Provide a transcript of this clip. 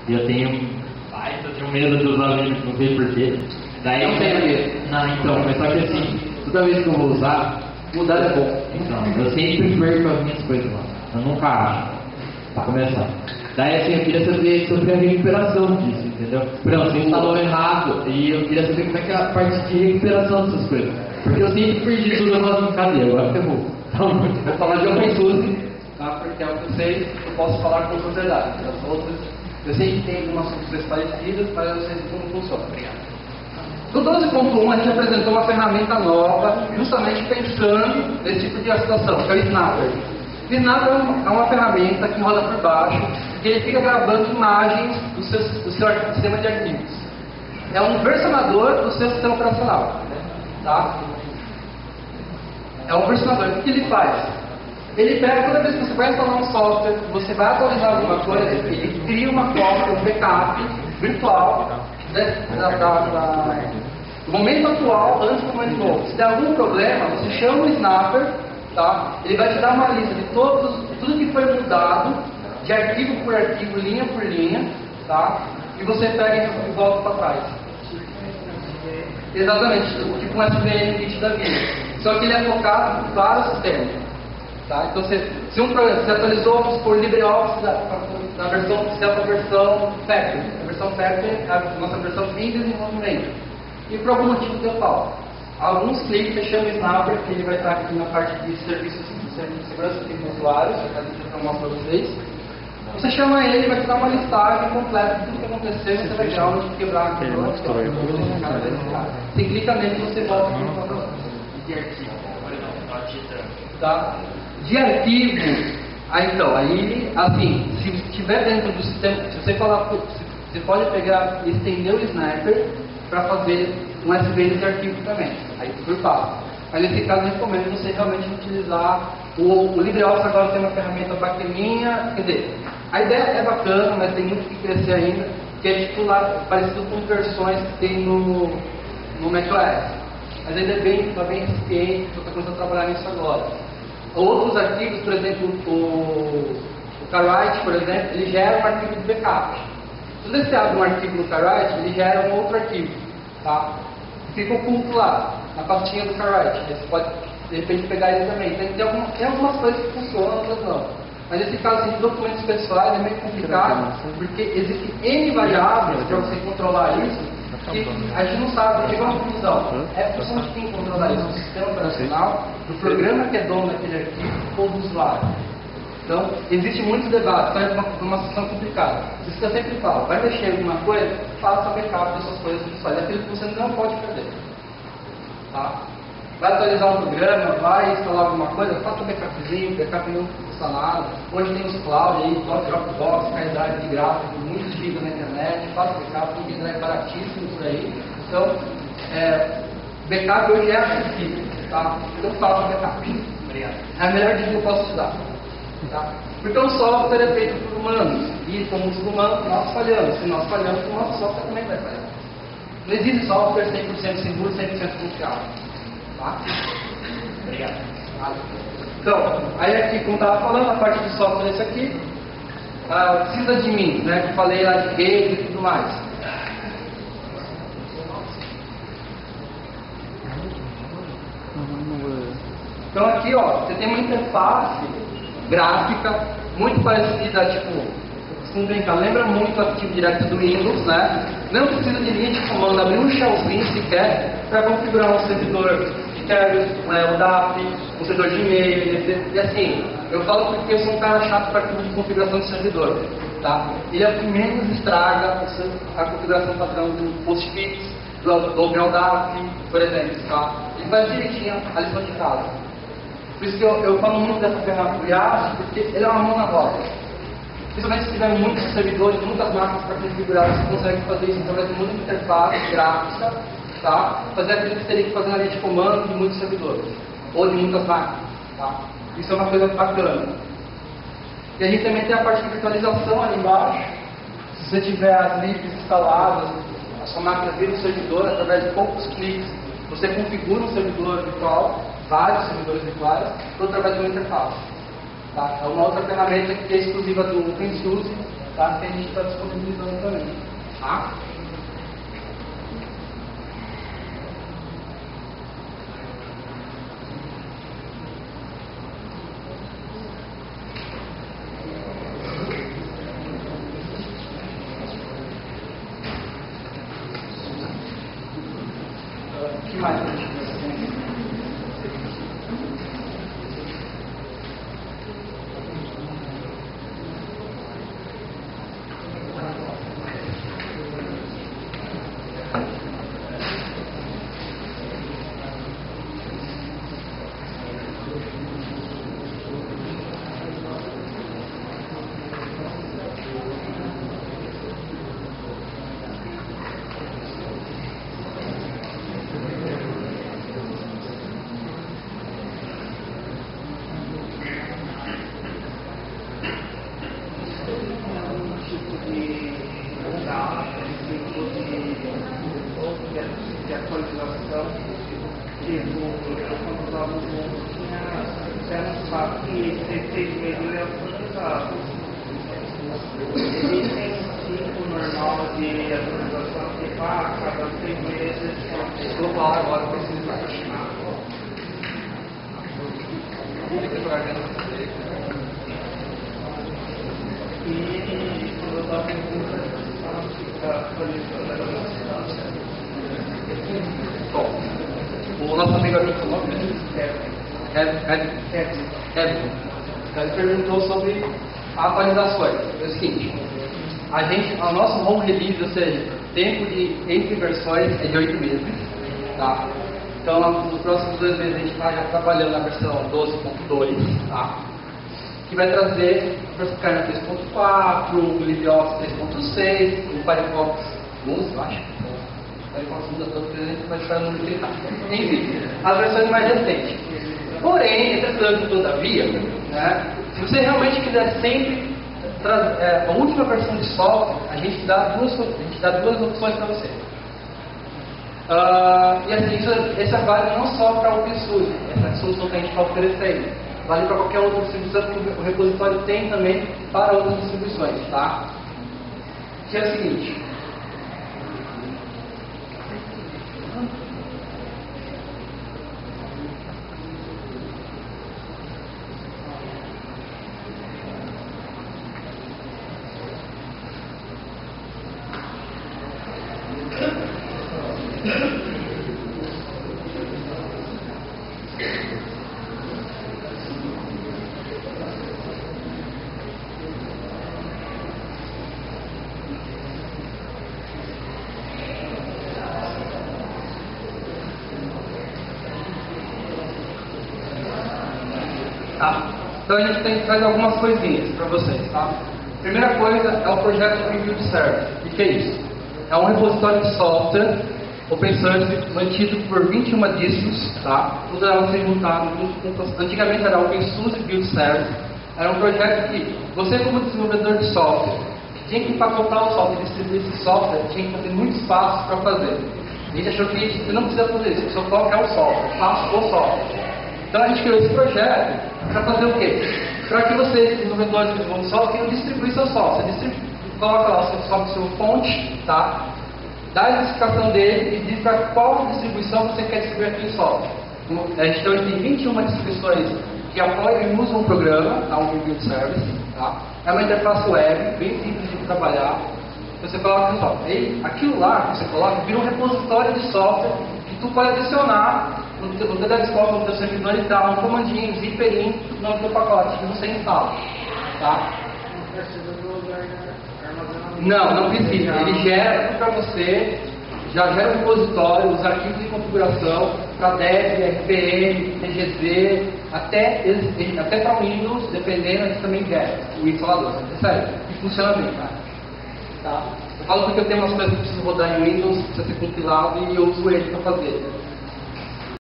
E eu tenho. Ai, eu tenho medo de usar Linux, não sei porquê. Daí Não tem medo. Não, então, mas só que assim, toda vez que eu vou usar, Mudar é bom. então, eu sempre perco as minhas coisas lá. Eu nunca acho. Pra começar. Daí assim, eu queria saber sobre a recuperação disso, entendeu? Por exemplo, você instalou errado e eu queria saber como é que é a parte de recuperação dessas coisas. Porque eu sempre perdi tudo, eu falo, cadê? Agora ferrou. Então, Vou falar de OpenSUSE, tá? Porque é o que eu sei, eu posso falar com propriedade. As outras, eu sei que tem algumas soluções parecidas, mas eu não sei como funciona. Obrigado. No 12.1 a gente apresentou uma ferramenta nova, justamente pensando nesse tipo de situação, que é o Snapper. O Snapper é uma ferramenta que roda por baixo, que ele fica gravando imagens do seu sistema de arquivos. É um versionador do seu sistema operacional. Tá? É um versionador. O que ele faz? Ele pega, toda vez que você vai instalar um software, você vai atualizar alguma coisa, ele cria uma cópia, um backup virtual do momento atual antes do momento novo. Se der algum problema, você chama o Snapper, tá? Ele vai te dar uma lista de tudo que foi mudado, de arquivo por arquivo, linha por linha, tá? E você pega e volta para trás. Exatamente, tipo um SVN kit da vida. Só que ele é focado em vários sistemas. Tá? Então, se um problema se atualizou por LibreOffice da versão oficial para a versão Factory. A versão Factory é a nossa versão em desenvolvimento. E por algum motivo deu falta. Alguns cliques você chama o Snapper, que ele vai estar aqui na parte de serviços de segurança do usuário, que eu mostro para vocês. Você chama ele, vai te dar uma listagem completa de tudo que aconteceu, você vai ver onde quebrar aquilo. Você clica nele e você volta para o computador. de arquivo, por exemplo, tá? De arquivo, então, aí, assim, se estiver dentro do sistema, se você falar, você pode pegar e estender o Snapper para fazer um SVN de arquivo também, aí por passo. Mas nesse caso, eu recomendo você realmente utilizar o LibreOffice. Agora tem uma ferramenta bacaninha, quer dizer, a ideia é bacana, mas tem muito que crescer ainda, que é tipo lá, parecido com versões que tem no macOS. Mas ainda está bem eficiente, estou começando a trabalhar nisso agora. Outros arquivos, por exemplo, o CarWrite, por exemplo, ele gera um arquivo de backup. Quando você abre um arquivo no CarWrite, ele gera um outro arquivo, tá? Fica oculto lá, na pastinha do CarWrite. Você pode, de repente, pegar ele também. Tem algumas coisas que funcionam, outras não. Mas nesse caso de documentos pessoais é meio complicado, porque existem N variáveis para você controlar isso, que a gente não sabe, chega a uma conclusão. É função de quem controlar isso, do sistema operacional, do programa que é dono daquele arquivo ou do usuário. Então, existe muitos debates, então é uma situação complicada. Por isso que eu sempre falo, vai mexer em alguma coisa, faça backup dessas coisas pessoais, é aquilo que você não pode perder. Tá? Vai atualizar um programa, vai instalar alguma coisa, faça um backupzinho, backup não custa nada. Hoje tem os cloud aí, Dropbox, SkyDrive de gráfico, muitos gigas na internet, faça backup, tem pendrive baratíssimo por aí. Então, backup hoje é acessível, tá? Então faça backup. Obrigado. É a melhor dica que eu posso te dar. Tá? Porque o software é feito por humanos, e como os humanos, nós falhamos. Se nós falhamos, o nosso software também vai falhar. Não existe software 100% seguro, 100% confiável. Tá? Obrigado. Então, aí aqui, como estava falando, a parte de software é isso aqui. Precisa de mim, né? Que eu falei lá de rede e tudo mais. Então aqui, ó, você tem uma interface gráfica muito parecida, tipo, se não brincar, lembra muito o Active Directory do Windows, né? Não precisa de linha de comando, abrir um shellzinho sequer para configurar um servidor de query, o DAP, um servidor de e-mail, e assim, eu falo porque eu sou um cara chato para de configuração de servidor, tá? Ele é o que menos estraga a configuração padrão do postfix, do OpenDAP, por exemplo, tá? Ele faz direitinho a lição de casa. Por isso que eu falo muito dessa ferramenta do IaaS, porque ele é uma mão na roda. Principalmente se tiver muitos servidores, muitas máquinas para configurar, você consegue fazer isso através de muita interface gráfica, tá? Fazer aquilo que você teria que fazer na linha de comando de muitos servidores, ou de muitas máquinas, tá? Isso é uma coisa bacana. E a gente também tem a parte de virtualização ali embaixo. Se você tiver as libs instaladas, a sua máquina vira um servidor, através de poucos cliques, você configura um servidor virtual, vários servidores virtuais, ou através de uma interface. Tá? É uma outra ferramenta que é exclusiva do OpenSUSE, tá? Que a gente está disponibilizando também. Tá? O que mais? de atualização, tipo, quando os alunos disseram que 6 meses ele é atualizado. Existem um ciclo normal de atualização que cada 6 meses global agora precisa continuar. E quando eu estava perguntando, fica atualizando a velocidade. Bom, o nosso amigo aqui falou ele perguntou sobre atualizações. É o seguinte, a nosso home release, ou seja, tempo entre versões é de 8 meses, tá? Então, nos próximos 2 meses a gente vai já trabalhando na versão 12.2, tá? Que vai trazer o kernel 3.4, o LibreOffice 3.6, o Firefox 11, eu acho. O Firefox 11 é todo presente, mas vai não utilizar. Enfim, as versões mais recentes. Porém, entretanto, todavia, né, se você realmente quiser sempre a última versão de software, a gente dá duas opções para você. E assim, essa vale não só para o OpenSUSE, essa solução que a gente está oferecendo, vale para qualquer outra distribuição, porque o repositório tem também para outras distribuições, tá? Que é o seguinte. Tá? Então a gente traz algumas coisinhas para vocês, tá? Primeira coisa é o projeto Review Service. O que é isso? É um repositório de software open source mantido por 21 distros, tá? Todas elas se juntaram junto. Antigamente era OpenSUSE Build Service. Era um projeto que você, como desenvolvedor de software, tinha que empacotar o software, distribuir esse software, tinha que fazer muitos passos para fazer. A gente achou que você não precisa fazer isso, só coloca o software, faça o software. Então a gente criou esse projeto para fazer o quê? Para que vocês, desenvolvedores que desenvolvem software, tenham distribuir seu software. Você coloca lá o seu fonte, tá? Dá a especificação dele e diz para qual distribuição você quer distribuir aquele software. A gente então tem 21 distribuições que apoiam e usam o programa, tá? Um Review Service, tá? É uma interface web, bem simples de trabalhar. Você coloca no software. E aquilo lá que você coloca vira um repositório de software que tu pode adicionar no teu desktop, no teu servidor e dar um comandinho, zip no teu pacote que você instala, tá? Não precisa. Ele gera para você, já gera um repositório, os arquivos de configuração para Dev, RPM, TGZ, até para Windows, dependendo, a gente também gera o instalador. É sério, e funciona bem, tá? Eu falo porque eu tenho umas coisas que preciso rodar em Windows, precisa ser compilado e eu uso ele para fazer.